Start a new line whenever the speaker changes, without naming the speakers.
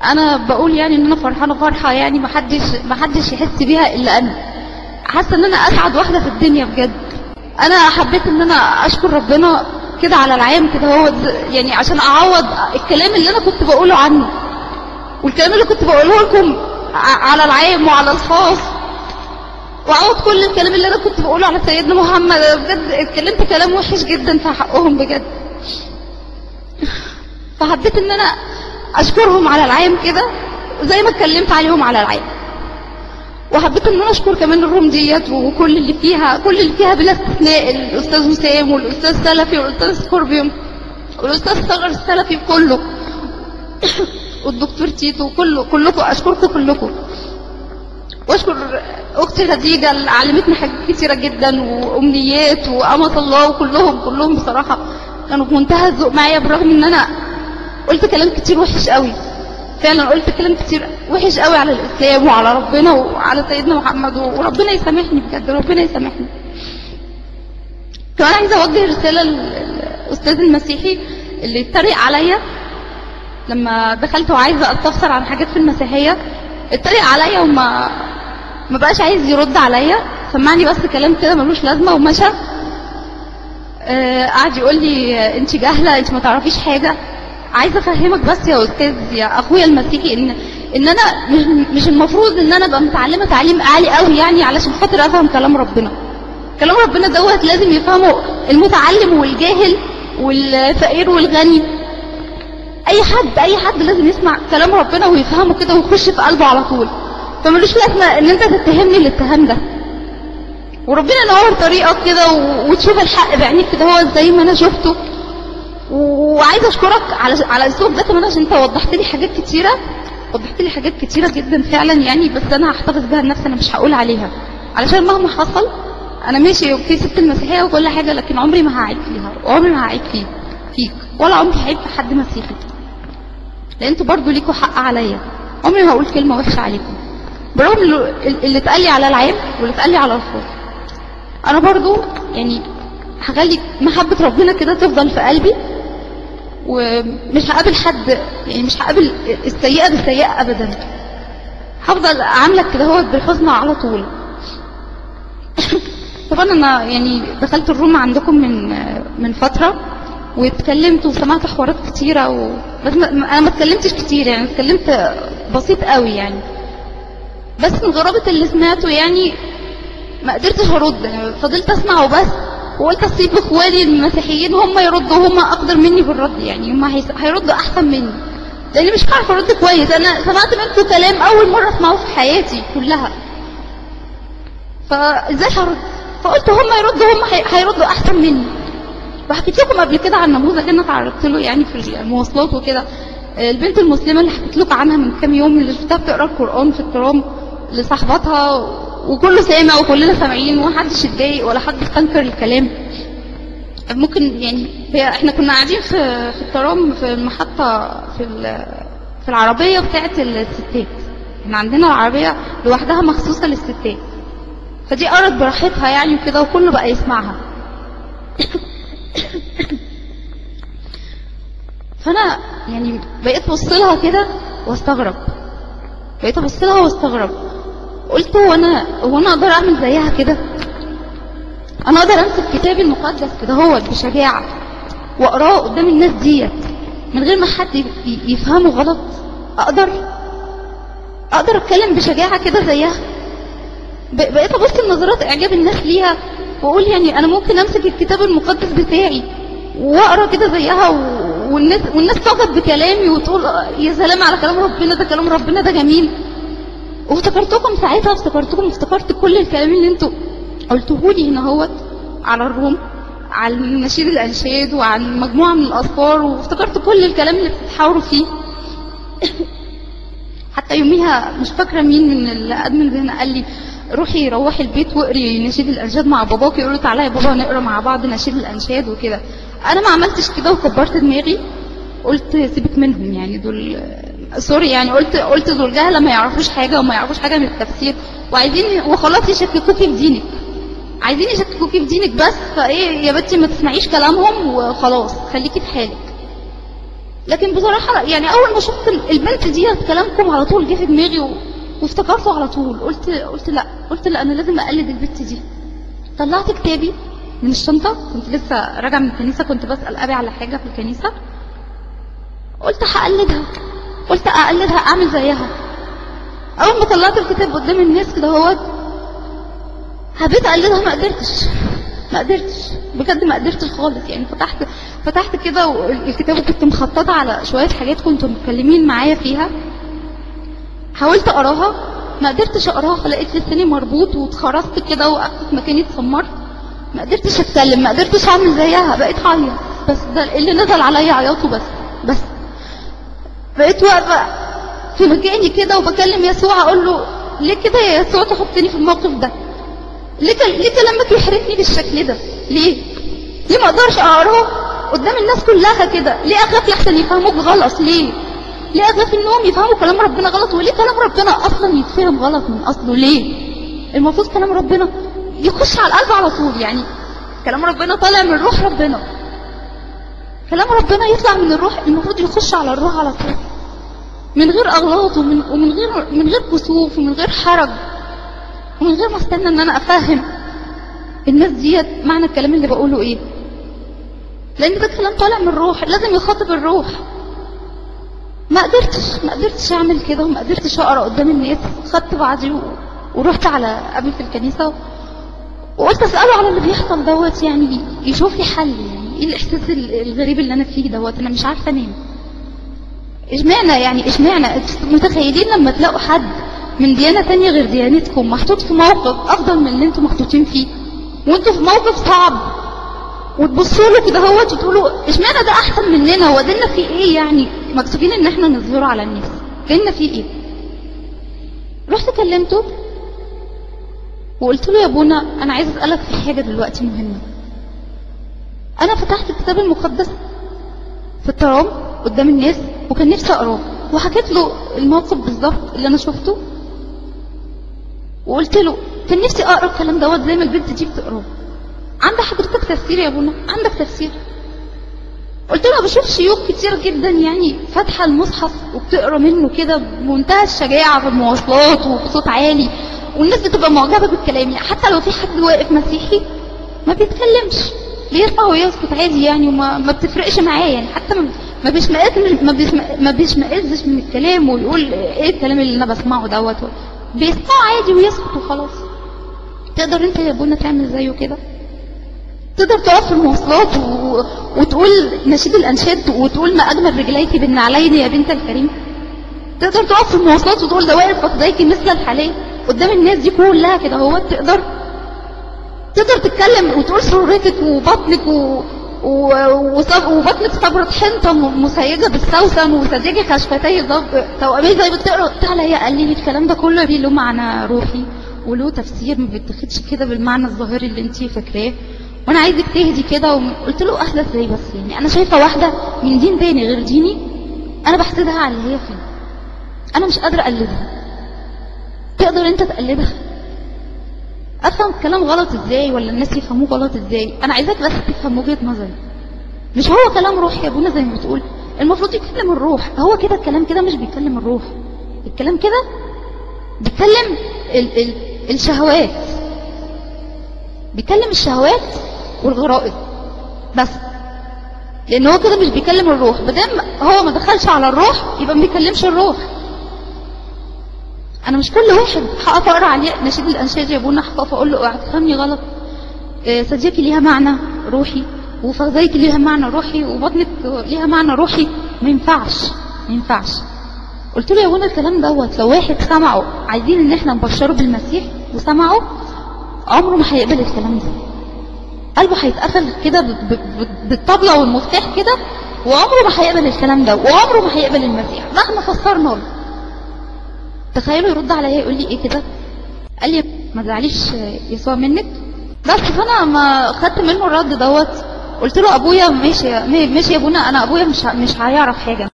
انا بقول يعني ان انا فرحانه فرحه يعني محدش يحس بيها الا انا. حاسه ان انا اسعد واحده في الدنيا بجد. انا حبيت ان انا اشكر ربنا كده على العام كده، هو يعني عشان اعوض الكلام اللي انا كنت بقوله عنه والكلام اللي كنت بقوله لكم على العام وعلى الخاص، واعوض كل الكلام اللي انا كنت بقوله على سيدنا محمد. بجد اتكلمت كلام وحش جدا في حقهم بجد. فحبيت ان انا اشكرهم على العام كده زي ما اتكلمت عليهم على العام. وحبيت ان انا اشكر كمان الروم ديت وكل اللي فيها، كل اللي فيها بلا استثناء، الاستاذ وسام والاستاذ سلفي والاستاذ سكوربيوم والاستاذ صغر السلفي كله والدكتور تيتو كلكم اشكركم كلكم. واشكر اختي خديجه اللي علمتني حاجات كتيره جدا وامنيات وامة الله، وكلهم بصراحه كانوا بمنتهى الذوق معايا، بالرغم ان انا قلت كلام كتير وحش قوي. فعلا قلت كلام كتير وحش قوي على الاسلام وعلى ربنا وعلى سيدنا محمد، وربنا يسامحني بجد، ربنا يسامحني. كمان عايزه اوجه رساله للاستاذ المسيحي اللي اتريق عليا لما دخلت وعايزه استفسر عن حاجات في المسيحيه. اتريق عليا وما بقاش عايز يرد عليا، سمعني بس كلام كده ملوش لازمه ومشى. قعد يقول لي انت جاهله، انت ما تعرفيش حاجه. عايزه افهمك بس يا استاذ يا اخويا المسيحي ان انا مش المفروض ان انا ابقى متعلمه تعليم عالي قوي يعني علشان خاطر افهم كلام ربنا. كلام ربنا دوت لازم يفهمه المتعلم والجاهل والفقير والغني. اي حد لازم يسمع كلام ربنا ويفهمه كده ويخش في قلبه على طول. فملوش لازمه ان انت تتهمني الاتهام ده، وربنا ينور طريقك كده وتشوف الحق بعينيك كده هو زي ما انا شفته. وعايزه اشكرك على الاسلوب ده كمان، عشان انت وضحت لي حاجات كتيره جدا فعلا يعني. بس انا هحتفظ بها لنفسي، انا مش هقول عليها علشان مهما حصل انا ماشي في ست المسيحيه وكل حاجه، لكن عمري ما هعيب فيها وعمري ما هعيب فيك ولا عمري هعيب في حد مسيحي، لان انتوا برضو ليكوا حق عليا. عمري ما هقول كلمه وحشه عليكم، برغم اللي اتقال لي على العام واللي اتقال لي على الخاص. انا برضو يعني هخلي محبه ربنا كده تفضل في قلبي، ومش هقابل حد يعني، مش هقابل السيئه بالسيئه ابدا. هفضل اعاملك كده هو بالحسنى على طول. طبعا انا يعني دخلت الروم عندكم من فتره واتكلمت وسمعت حوارات كتيره بس انا ما اتكلمتش كتير يعني، اتكلمت بسيط قوي يعني. بس من غرابه اللي سمعته يعني ما قدرتش ارد، فضلت اسمع وبس. وقلت اسيب اخواني المسيحيين هم يردوا، هم اقدر مني بالرد يعني، هم هيردوا احسن مني، لاني مش هعرف ارد كويس. انا سمعت منكم كلام اول مره اسمعه في حياتي كلها، فازاي هرد؟ فقلت هم يردوا، هم هيردوا احسن مني. وحكيت لكم قبل كده عن نموذج انا تعرضت له يعني في المواصلات وكده. البنت المسلمه اللي حكيت لكم عنها من كام يوم، اللي شفتها بتقرا القران في الترام لصاحبتها وكله سامع وكلنا سامعين ومحدش اتضايق ولا حد استنكر الكلام. ممكن يعني احنا كنا قاعدين في الترام في المحطه في العربيه بتاعه الستات. احنا عندنا العربيه لوحدها مخصوصه للستات، فدي قرت براحتها يعني وكده وكله بقى يسمعها. فانا يعني بقيت ابص لها كده واستغرب، قلت هو انا اقدر اعمل زيها كده؟ انا اقدر امسك كتابي المقدس كده هو بشجاعه واقراه قدام الناس ديت من غير ما حد يفهمه غلط؟ اقدر اتكلم بشجاعه كده زيها؟ بقيت ابص لنظرات اعجاب الناس ليها واقول يعني انا ممكن امسك الكتاب المقدس بتاعي واقرا كده زيها والناس تعجب بكلامي وتقول يا سلام على كلام ربنا، ده كلام ربنا ده جميل. وافتكرتكم ساعتها، افتكرت كل الكلام اللي انتوا قلتوهولي هنا هوت على الروم، على نشيد الانشاد وعن مجموعه من الاذكار، وافتكرت كل الكلام اللي بتتحاوروا فيه. حتى يوميها مش فاكره مين من الادمن هنا قال لي روحي البيت واقري نشيد الانشاد مع باباك، يقولوا تعالى يا بابا نقرا مع بعض نشيد الانشاد وكده. انا ما عملتش كده وكبرت دماغي، قلت سيبك منهم يعني، دول سوري يعني، قلت دول جهله ما يعرفوش حاجه وما يعرفوش حاجه من التفسير وعايزين وخلاص يشككوكي في دينك، عايزين يشككوكي في دينك بس. فايه يا بنتي ما تسمعيش كلامهم وخلاص، خليكي في حالك. لكن بصراحه يعني اول ما شفت البنت دي كلامكم على طول جه في دماغي وافتكرته على طول. قلت لا انا لازم اقلد البنت دي. طلعت كتابي من الشنطه، كنت لسه راجعه من الكنيسه، كنت بسال ابي على حاجه في الكنيسه، قلت اقلدها اعمل زيها. اول ما طلعت الكتاب قدام الناس كده هوت حبيت اقلدها، ما قدرتش بجد، ما قدرتش خالص. يعني فتحت كده والكتاب كنت مخططه على شويه حاجات كنتوا متكلمين معايا فيها، حاولت اقراها ما قدرتش اقراها، فلقيت لساني مربوط واتخرجت كده وقفت مكاني اتسمرت، ما قدرتش اتكلم، ما قدرتش اعمل زيها، بقيت اعيط. بس ده اللي نزل عليا عياطه بس بقيت واقفه في مكاني كده وبكلم يسوع اقول له ليه كده يا يسوع تحطني في الموقف ده؟ ليه كلامك يحرقني بالشكل ده؟ ليه ما اقدرش اقراه قدام الناس كلها كده؟ ليه اخاف لحسن يفهموك غلط؟ ليه اخاف انهم يفهموا كلام ربنا غلط؟ وليه كلام ربنا اصلا يتفهم غلط من اصله؟ ليه المفروض كلام ربنا يخش على القلب على طول؟ يعني كلام ربنا طالع من روح ربنا، كلام ربنا يطلع من الروح، المفروض يخش على الروح على طول من غير اغلاط ومن غير كسوف ومن غير حرج ومن غير ما استنى ان انا افهم الناس ديت معنى الكلام اللي بقوله ايه، لان ده كلام طالع من الروح لازم يخاطب الروح. ما قدرتش اعمل كده وما قدرتش اقرا قدام الناس. خدت بعضي ورحت على ابي في الكنيسه وقلت اساله على اللي بيحصل دوت، يعني يشوف لي حل. يعني ايه الاحساس الغريب اللي انا فيه دوت؟ انا مش عارفه انام. اشمعنى متخيلين لما تلاقوا حد من ديانه تانية غير ديانتكم محطوط في موقف افضل من اللي انتم محطوطين فيه، وانتم في موقف صعب، وتبصوا له كده هوت وتقولوا اشمعنى ده احسن مننا؟ هو ديننا فيه ايه؟ يعني مكسوفين ان احنا نظهره على الناس، ديننا فيه ايه؟ رحت كلمته وقلت له يا ابونا انا عايز اسالك في حاجه دلوقتي مهمه. انا فتحت الكتاب المقدس في الترام قدام الناس وكان نفسي اقراه، وحكيت له الموقف بالظبط اللي انا شفته، وقلت له كان نفسي اقرا الكلام دوت زي ما البنت دي بتقراه. عند حضرتك تفسير يا ابونا؟ عندك تفسير؟ قلت له بشوف شيوخ كتير جدا يعني فاتحه المصحف وبتقرا منه كده بمنتهى الشجاعه في المواصلات وبصوت عالي، والناس بتبقى معجبه بالكلام. يعني حتى لو في حد واقف مسيحي ما بيتكلمش، بيسمع ويسكت عادي يعني، وما بتفرقش معاه. يعني حتى ما بيشمئزش من الكلام ويقول ايه الكلام اللي انا بسمعه دوت، بيسمعه عادي ويسكت وخلاص. تقدر انت يا ابونا تعمل زيه كده؟ تقدر تقف في المواصلات وتقول نشيد الانشاد وتقول ما اجمل رجليك بالنعلين يا بنت الكريم؟ تقدر تقف في المواصلات وتقول ده واقف فخذيك مثل الحلال قدام الناس دي كلها كده؟ هو تقدر تتكلم وتقول سرورتك وبطنك وبطنك صبرة حنطة مسيجة بالسوسن وسذاجك كشفتي توأمي زي بتقرا؟ تعالى يا قال لي الكلام ده كله له معنى روحي وله تفسير، ما بيتاخدش كده بالمعنى الظاهري اللي انت فاكراه، وانا عايزك تهدي كده. وقلت له اهدى ازاي بس؟ يعني انا شايفه واحده من دين تاني غير ديني انا بحسدها على اللي هي فيه، انا مش قادره اقلدها. تقدر انت تقلدها؟ افهم الكلام غلط ازاي ولا الناس يفهموه غلط ازاي؟ انا عايزاك بس تفهم وجهه نظري. مش هو كلام روح يا ابونا زي ما بتقول؟ المفروض يتكلم الروح. هو كده الكلام كده مش بيتكلم الروح، الكلام كده بيتكلم الشهوات، بيكلم الشهوات والغرائز بس، لان هو كده مش بيكلم الروح. بدل هو ما دخلش على الروح يبقى ما بيكلمش الروح. انا مش كل واحد هقف اقرا عليه نشيد الانشاد يا ابونا هقف اقول له اوعى تفهمني غلط، ثدييكي ليها معنى روحي وفخذيكي ليها معنى روحي وبطنك ليها معنى روحي. ما ينفعش. قلت له يا ابونا الكلام دوت لو واحد سمعه، عايزين ان احنا نبشره بالمسيح وسمعه، عمره ما هيقبل الكلام ده، قلبه هيتقفل كده بالطبلة والمفتاح كده، وعمره ما هيقبل الكلام ده، وعمره ما هيقبل المسيح مهما فسرنا له. تخيلوا يرد عليا يقول لي ايه كده؟ قال لي ما تزعليش يسوع منك. بس فانا ما خدت منه الرد دوت، قلت له ابويا ماشي يا ابونا، انا ابويا مش هيعرف حاجه.